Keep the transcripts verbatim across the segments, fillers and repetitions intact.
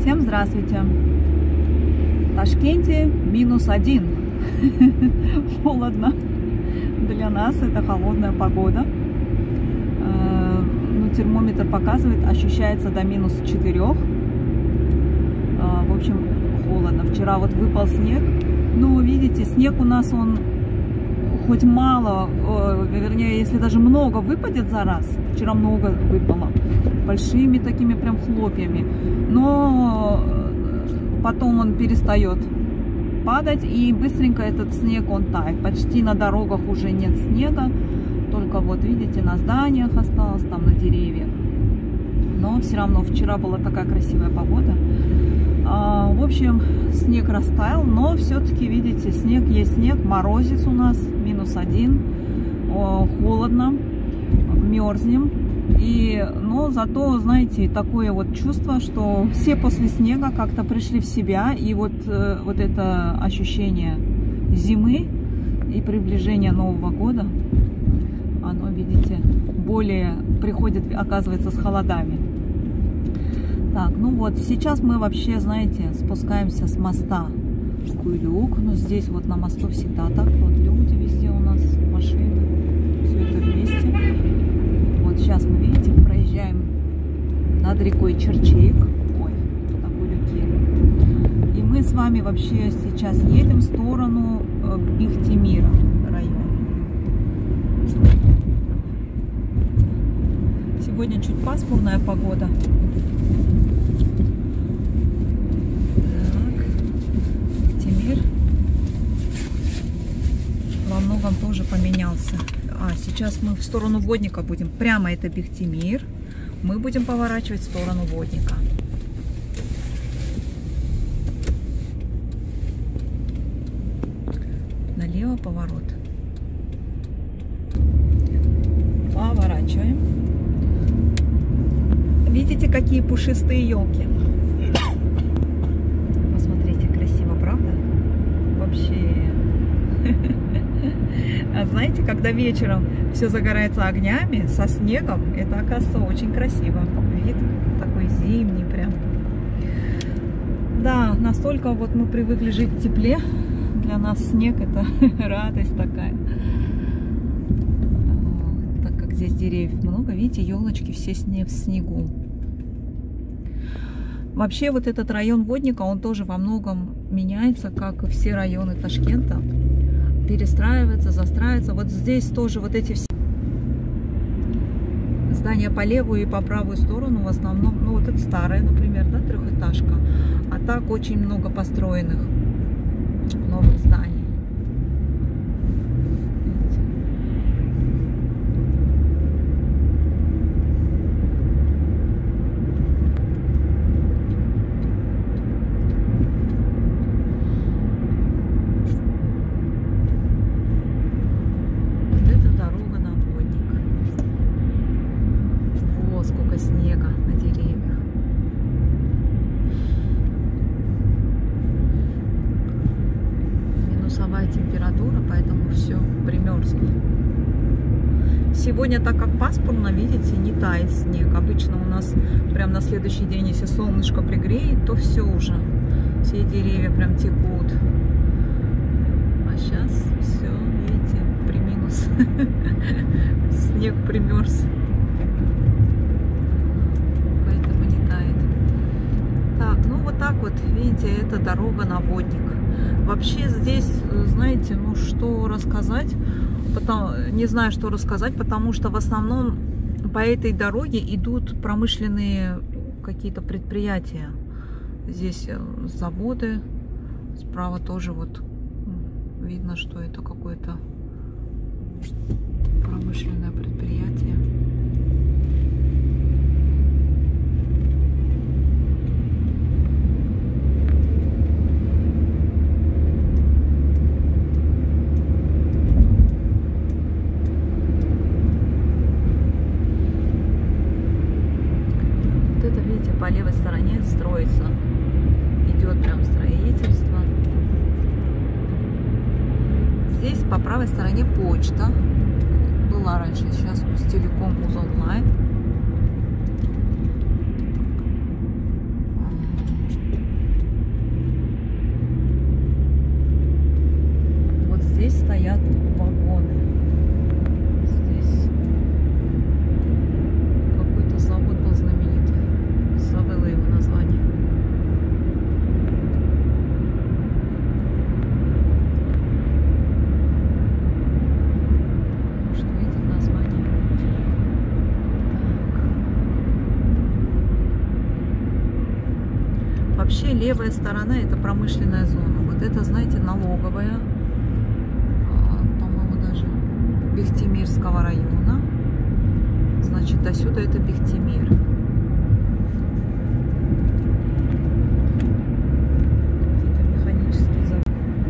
Всем здравствуйте! В Ташкенте минус один. Холодно. Для нас это холодная погода. Ну, термометр показывает, ощущается до минус четырёх. В общем, холодно. Вчера вот выпал снег. Ну, видите, снег у нас, он хоть мало, вернее, если даже много выпадет за раз. Вчера много выпало. Большими такими прям хлопьями. Но потом он перестает падать, и быстренько этот снег, он тает. Почти на дорогах уже нет снега. Только вот, видите, на зданиях осталось, там на деревьях. Но все равно вчера была такая красивая погода. А, в общем, снег растаял, но все-таки, видите, снег есть снег, морозец у нас, минус один, о, холодно, мерзнем. И, но зато, знаете, такое вот чувство, что все после снега как-то пришли в себя, и вот, э, вот это ощущение зимы и приближения Нового года, оно, видите, более приходит, оказывается, с холодами. Так, ну вот, сейчас мы вообще, знаете, спускаемся с моста в Куйлюк. Ну, здесь вот на мосту всегда так, вот люди везде у нас, машины, все это вместе. Вот сейчас мы, видите, проезжаем над рекой Черчейк, ой, на Куйлюке. И мы с вами вообще сейчас едем в сторону Бихтемира района. Сегодня чуть пасмурная погода. Так, Бихтемир во многом тоже поменялся. А, сейчас мы в сторону Водника будем. Прямо это Бихтемир. Мы будем поворачивать в сторону Водника. Налево поворот. Поворачиваем. Видите, какие пушистые елки? Посмотрите, красиво, правда? Вообще. А знаете, когда вечером все загорается огнями со снегом, это, оказывается, очень красиво. Вид такой зимний прям. Да, настолько вот мы привыкли жить в тепле. Для нас снег — это радость такая. Так как здесь деревьев много, видите, елочки все в снегу. Вообще вот этот район Водника, он тоже во многом меняется, как и все районы Ташкента. Перестраивается, застраивается. Вот здесь тоже вот эти все здания по левую и по правую сторону в основном, ну вот это старая, например, да, трехэтажка. А так очень много построенных новых зданий. Снега на деревьях. Минусовая температура, поэтому все примерзло. Сегодня, так как пасмурно, видите, не тает снег. Обычно у нас прям на следующий день, если солнышко пригреет, то все уже. Все деревья прям текут. А сейчас все, видите, при минус. Снег примерз. Так вот, видите, это дорога на Водник. Вообще здесь, знаете, ну что рассказать, потому, не знаю, что рассказать, потому что в основном по этой дороге идут промышленные какие-то предприятия. Здесь заводы, справа тоже вот видно, что это какое-то промышленное предприятие. По левой стороне строится, идет прям строительство. Здесь по правой стороне почта была раньше, сейчас Устелеком Узонлайн. Вообще левая сторона — это промышленная зона. Вот это, знаете, налоговая, по-моему, даже Бехтемирского района. Значит, до сюда это Бехтемир. Какие-то механические заводы.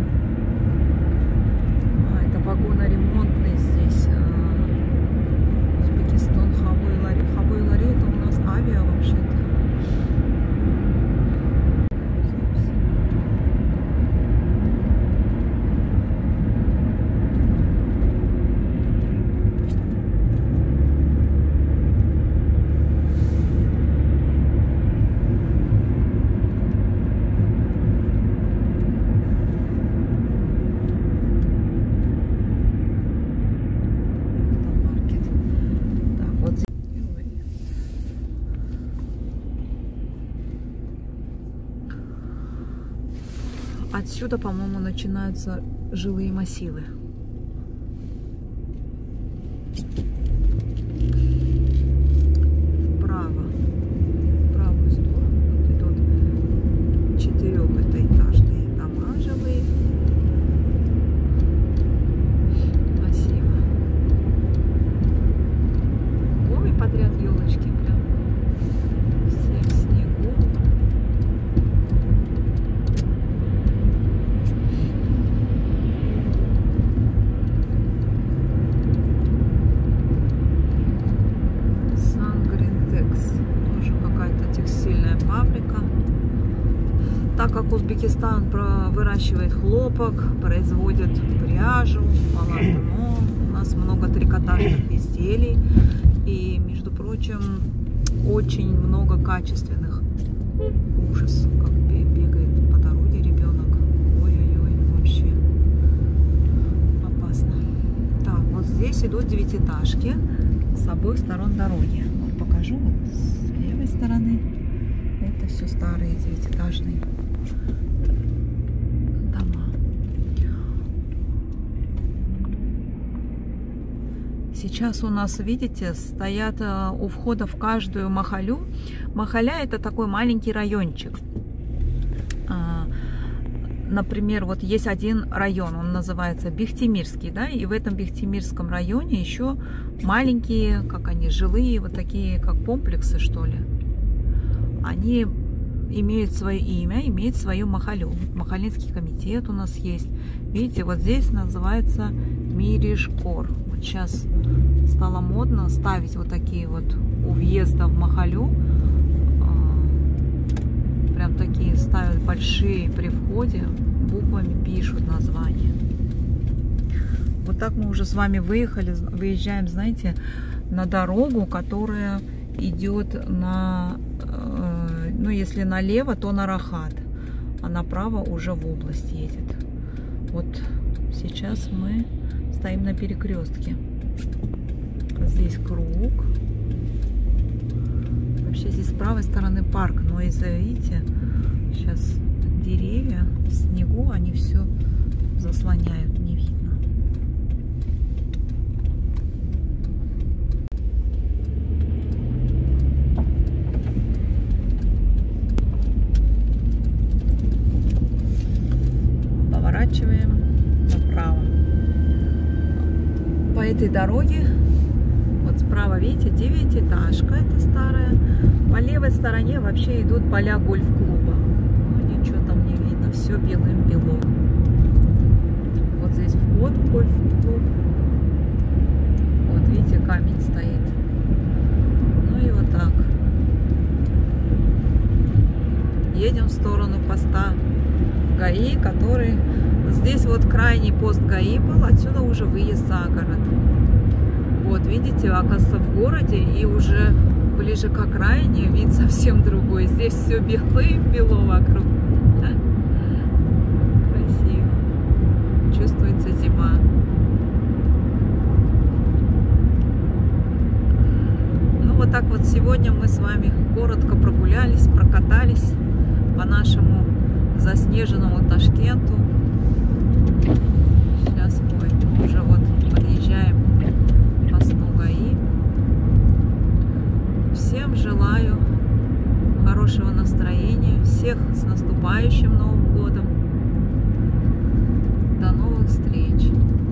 А, это вагоноремонтный здесь. Узбекистан, Хавой-Лари. Хавой-Лари — это у нас авиа вообще-то. Отсюда, по-моему, начинаются жилые массивы. Вправо. В правую сторону вот идут четырехэтажные дома жилые. Массивы. Ой, подряд елочки прям. Все в снегу. Так как Узбекистан выращивает хлопок, производит пряжу, полотно, у нас много трикотажных изделий и, между прочим, очень много качественных. Ужас, как бегает по дороге ребенок. Ой-ой-ой, вообще опасно. Так, вот здесь идут девятиэтажки с обоих сторон дороги. Вот покажу, вот с левой стороны. Это все старые девятиэтажные дома. Сейчас у нас, видите, стоят у входа в каждую махалю. Махаля — это такой маленький райончик. Например, вот есть один район, он называется Бехтемирский, да, и в этом Бехтемирском районе еще маленькие, как они, жилые, вот такие, как комплексы, что ли. Они имеют свое имя, имеют свою махалю. Махалинский комитет у нас есть. Видите, вот здесь называется Миришкор. Вот сейчас стало модно ставить вот такие вот у въезда в махалю. Прям такие ставят большие при входе, буквами пишут название. Вот так мы уже с вами выехали, выезжаем, знаете, на дорогу, которая идет на, ну, если налево, то на Рахат, а направо уже в область едет. Вот сейчас мы стоим на перекрестке. Здесь круг. Вообще здесь с правой стороны парк, но из-за, видите, сейчас деревья в снегу, они все заслоняют, не видно. Поворачиваем направо. По этой дороге, вот справа, видите, девятиэтажка, это старая. По левой стороне вообще идут поля гольф-клуба. Ну ничего там не видно, все белым-бело. Вот здесь вход в гольф-клуб. Вот видите, камень стоит. Ну и вот так. Едем в сторону поста ГАИ, который... Здесь вот крайний пост ГАИ был, отсюда уже выезд за город. Вот, видите, оказывается, в городе, и уже ближе к окраине вид совсем другой. Здесь все белым-бело вокруг. Красиво. Чувствуется зима. Ну, вот так вот сегодня мы с вами коротко прогулялись, прокатались по нашему заснеженному Ташкенту. Сейчас мы уже вот подъезжаем к посту ГАИ. Всем желаю хорошего настроения. всех с наступающим Новым годом. До новых встреч!